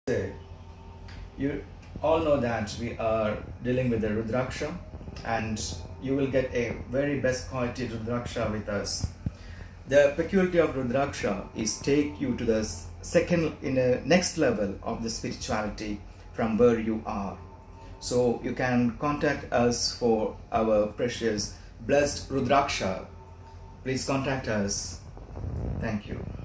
You all know that we are dealing with the Rudraksha, and you will get a very best quality Rudraksha with us. The peculiarity of Rudraksha is take you to the next level of the spirituality from where you are. So you can contact us for our precious blessed Rudraksha. Please contact us. Thank you.